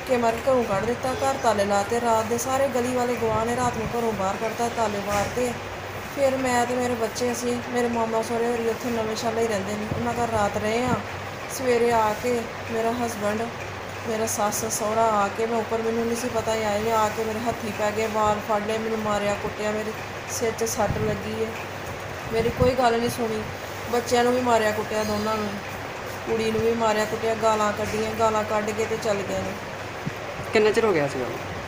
धक्के मार के घरों कढ़ दिता, घर ताले लाते। रात के सारे गली वाले गवाह ने रात में घरों बाहर कढ़ता, ताले मारते। फिर मैं तो मेरे बच्चे असी मेरे मामा सहुरे होरी उत्थे नवें शाले ही रहिंदे ने, उन्हां घर रात रहे हाँ। सवेरे आके मेरा हसबैंड मेरा सस सहुरा आके, मैं उपर मैनूं नहीं सी पता ही आए आके मेरे हत्थी पै गए, वाल फड़ लए, मैनूं मारिया कुट्टिया, मेरे सिर 'च सट लगी है। मेरी कोई गल नहीं सुनी, बच्चों भी मारिया कुट्टिया, दोनों नूं, कुड़ी नूं भी मारिया कुट्टिया, गालां कड्डियां, गालां कड्ढ के ते चल गए ने। किन्ना चिर हो गया सीगा?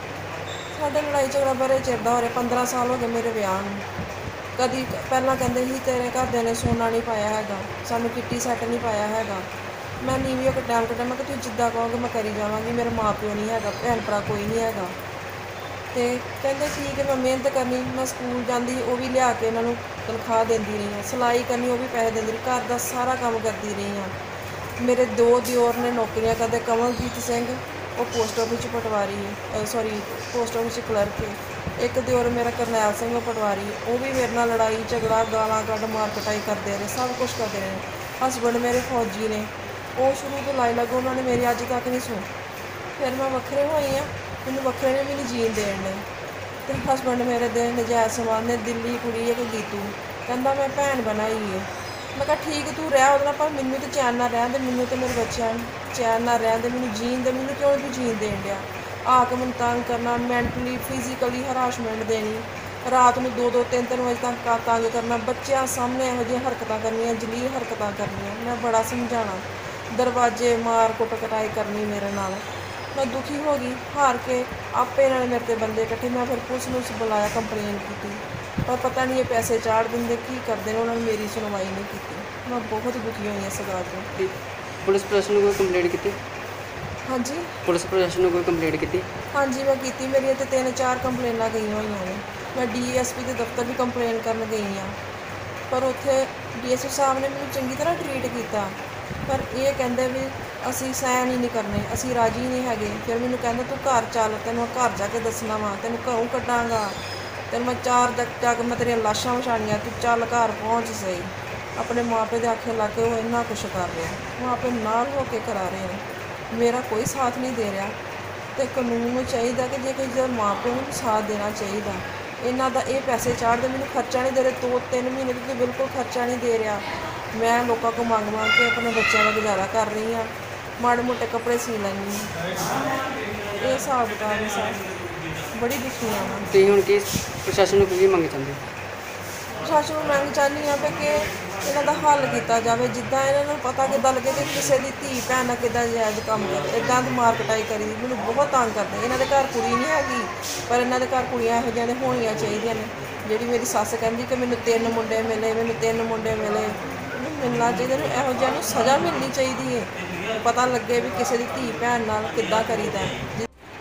साडा लड़ाई झगड़ा बड़े चिर दा हो रहा, 15 साल हो गए मेरे विआह नूं। कदी पहलां कहंदे सी तेरे घरदिਆਂ ने सोना नहीं पाया हैगा, सानूं किट्टी सैट नहीं पाया हैगा। मैं नीवी होकर टाइम कट्टिया, मैं तुसीं जिद्दां कहोगे मैं करी जावांगी, मेरे माँ प्यो नहीं हैगा, भैन भरा कोई नहीं हैगा। ते कहंदे ठीक है, मैं मेहनत करनी, मैं स्कूल जांदी वो भी लिया के इन्हां नूं तनख्वाह देंदी रही हाँ, सिलाई करनी वो भी पैसे देंदी रही, घर दा सारा काम करदी रही हाँ। मेरे 2 दिओर ने नौकरियां करदे, कमलजीत सिंह वो पोस्ट ऑफिस पटवारी है, सॉरी पोस्ट ऑफिस क्लर्क है। एक दिओर मेरा करनैल सिंह वो पटवारी है, वो भी मेरे नाल लड़ाई झगड़ा गालां कड्ढ मार कटाई करते रहे, सब कुछ करते रहे। हसबैंड मेरे फौजी ने, वो शुरू तो लाई लगो, उन्होंने मेरी अज तक नहीं सुनी। फिर मैं वक्रे होई हाँ, मैनूं वक्रे ने भी नहीं जीन देण ने। ते हसबैंड मेरे दे नजायज़ संबंध ने, दिल्ली कुड़ी है कोई गीतू, कहंदा मैं भैन बनाई है। मैं कहा ठीक तू रह उहदे नाल, पर मैनूं तो चैन नाल रहण दे, मैनूं ते मेरे बच्चों चैन नाल रहण दे, मैनूं जीण दे, मैनूं क्यों नहीं जीण देण दिया। आके मैनूं तंग करना, मैंटली फिजिकली हराशमेंट देनी, रात में 2-2 3-3 बजे तक तंग करना, बच्चों सामने इहो जिहियां हरकतां करनियां, जलील हरकतां करनियां। मैं बड़ा समझाना, दरवाजे मार कुट कटाई करनी मेरे नाल। मैं दुखी हो गई, हार के आपे इन्होंने मेरे ते बंदे इकट्ठे, मैं फिर पुलिस नूं बुलाया, कंप्लेन की, पर पता नहीं ये पैसे चाढ़ देंगे की करते हैं, उन्होंने मेरी सुनवाई नहीं की। मैं बहुत दुखी हुई इस गल तो। पुलिस प्रशासन ने कोई कंप्लेंट की? हाँ जी, पुलिस प्रशासन ने कोई कंप्लेंट की? हाँ जी मैं की, मेरी तो 3-4 कंप्लेनां गई हुई ने। मैं DSP के दफ्तर भी कंप्लेन करन गई हाँ, पर उत्थे DSP साहब ने मैनूं चंगी तरह ट्रीट किया, पर ये कहंदे भी असीं सैन ही नहीं करने, असीं राजी नहीं हैगे। फिर मैनूं कहंदा तू घर चल, तैनूं घर जाके दसना वा, तैनूं घरों कड्डांगा, तैनूं मैं 4 जग मैं तेरियां लाशां विछाणियां, तू चल घर पहुँच सही। अपने माँ प्यो के आखे ला के वो इन्ना कुछ कर रहा, माँ प्यो नाल हो के करा रहे हैं, मेरा कोई साथ नहीं दे रहा। तो कानून नूं चाहिए कि जे किसी माँ प्यो नूं साथ देना चाहिए। इन्हां दा ये पैसे चाढ़दे, मैनूं खर्चा नहीं दे रहे, 2-3 महीने तो बिल्कुल खर्चा नहीं दे रहा। मैं लोगों को मंग के अपने बच्चों का गुजारा कर रही हाँ, माड़े मोटे कपड़े सी लैनी हाँ। ये हिसाब किताब है साहब, बड़ी दुखी हाँ मैं। तो हुण की प्रशासन नूं की मंग चाहुंदे? प्रशासन नूं मंग चाहनी हाँ कि इन्हां दा हल किया जाए, जिद्दां इन्हां नूं पता कि दल के किसी की धी भैन किद्दां जायज़ काम करे, इदां दी मार कटाई करी। मैनूं बहुत तंग करदे, इन्हां दे घर कुड़ी नहीं हैगी, पर इन्हां दे घर कुड़ियां इहो जिहियां होणियां चाहीदियां ने। जिहड़ी मेरी सस्स कहंदी कि मैनूं 3 मुंडे मिले, मैनूं 3 मुंडे मिले, मिलना चाहिए, इहो जिहियां नूं सज़ा मिलनी चाहिए है, पता लगे भी किसी की धी भैन नाल किद्दां करीदा है।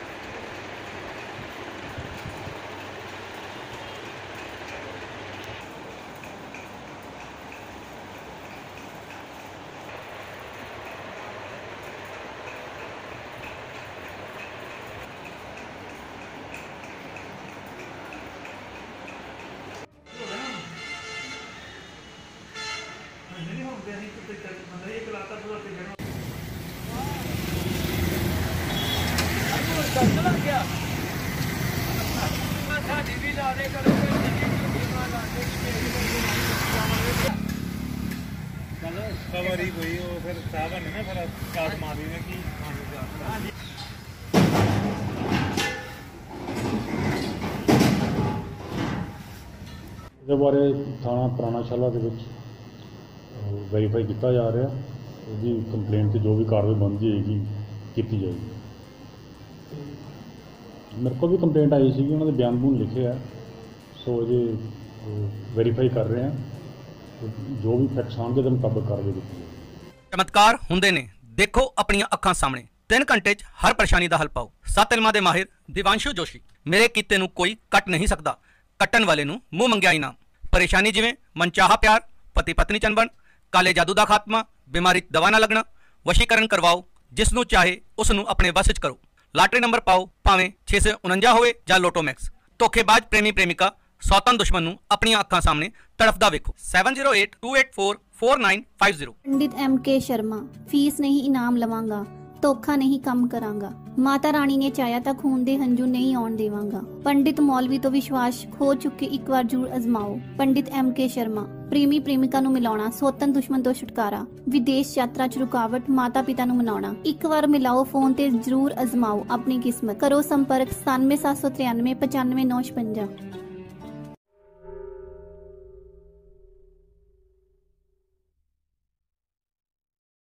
कवरी कोई वो फिर साहब ने ना फिर आत्मा दी ने की ਇਹਦੇ ਬਾਰੇ ਥਾਣਾ ਪੁਰਾਣਾ ਸ਼ਾਲਾ ਦੇ ਵਿੱਚ ਵੈਰੀਫਾਈ ਕੀਤਾ ਜਾ ਰਿਹਾ, ਉਹਦੀ ਕੰਪਲੇਂਟ 'ਤੇ ਜੋ ਵੀ ਕਾਰਵਾਈ ਬਣਦੀ ਹੋਏਗੀ ਕੀਤੀ ਜਾਏਗੀ। ਮੇਰੇ ਕੋਲ ਵੀ ਕੰਪਲੇਂਟ ਆਈ ਸੀ, ਉਹਨਾਂ ਦੇ ਬਿਆਨ ਬੂਨ ਲਿਖੇ ਆ, ਸੋ ਅਜੇ ਵੈਰੀਫਾਈ ਕਰ ਰਹੇ ਹਾਂ, ਜੋ ਵੀ ਫੈਕਟਸ ਆਉਣਗੇ ਉਹਦੇ ਮੁਤਾਬਕ ਕਾਰਵਾਈ ਕੀਤੀ ਜਾਏਗੀ। ਚਮਤਕਾਰ ਹੁੰਦੇ ਨੇ, ਦੇਖੋ ਆਪਣੀਆਂ ਅੱਖਾਂ ਸਾਹਮਣੇ। 3 ਘੰਟੇ 'ਚ ਹਰ ਪਰੇਸ਼ਾਨੀ ਦਾ ਹੱਲ ਪਾਓ। 7 ਇਲਮਾਂ ਦੇ ਮਾਹਿਰ ਦਿਵਾਂਸ਼ੂ ਜੋਸ਼ੀ। ਮੇਰੇ ਕੀਤੇ ਨੂੰ ਕੋਈ ਕੱਟ ਨਹੀਂ ਸਕਦਾ, ਕੱਟਣ ਵਾਲੇ ਨੂੰ ਮੂੰਹ ਮੰਗਿਆ ਇਨਾਮ। ਪਰੇਸ਼ਾਨੀ ਜਿਵੇਂ ਮਨਚਾਹਾ ਪਿਆਰ, ਪਤੀ ਪਤਨੀ ਚੰਬਣ, ਕਾਲੇ ਜਾਦੂ ਦਾ ਖਾਤਮਾ, ਬਿਮਾਰੀ ਦਵਾ ਨਾ ਲੱਗਣਾ, ਵਸ਼ੀਕਰਨ ਕਰਵਾਓ। ਜਿਸ ਨੂੰ ਚਾਹੇ ਉਸ ਨੂੰ ਆਪਣੇ ਵਸ 'ਚ ਕਰੋ। ਲਾਟਰੀ ਨੰਬਰ ਪਾਓ, ਭਾਵੇਂ 649 ਹੋਵੇ ਜਾਂ ਲੋਟੋ ਮੈਕਸ। ਧੋਖੇਬਾਜ਼ ਪ੍ਰੇਮੀ ਪ੍ਰੇਮਿਕਾ ਸੌਤਨ ਦੁਸ਼ਮਣ ਨੂੰ ਆਪਣੀਆਂ ਅੱਖਾਂ ਸਾਹਮਣੇ ਤੜਫਦਾ ਵੇਖੋ। 7082844950। पंडित MK शर्मा, फीस नहीं इनाम लवांगा। ਧੋਖਾ ਨਹੀਂ ਕੰਮ ਕਰਾਂਗਾ। ਮਾਤਾ ਰਾਣੀ ਨੇ ਚਾਹਿਆ ਤਾਂ ਖੂਨ ਦੇ ਹੰਝੂ ਨਹੀਂ ਆਉਣ ਦੇਵਾਂਗਾ। ਪੰਡਿਤ ਮੌਲਵੀ ਤੋਂ ਵਿਸ਼ਵਾਸ ਖੋ ਚੁੱਕੇ ਇੱਕ ਵਾਰ ਜ਼ਰੂਰ ਅਜ਼ਮਾਓ। ਪੰਡਿਤ MK ਸ਼ਰਮਾ। ਪ੍ਰੇਮੀ ਪ੍ਰੇਮਿਕਾ ਨੂੰ ਮਿਲਾਉਣਾ, ਸੋਤਨ ਦੁਸ਼ਮਣ ਤੋਂ ਛੁਟਕਾਰਾ, ਵਿਦੇਸ਼ ਯਾਤਰਾ 'ਚ ਰੁਕਾਵਟ, ਮਾਤਾ ਪਿਤਾ ਨੂੰ ਮਨਾਉਣਾ। ਇੱਕ ਵਾਰ ਮਿਲਾਓ ਫੋਨ ਤੇ ਜ਼ਰੂਰ ਅਜ਼ਮਾਓ ਆਪਣੀ ਕਿਸਮਤ। ਕਰੋ ਸੰਪਰਕ 97 793 95 956।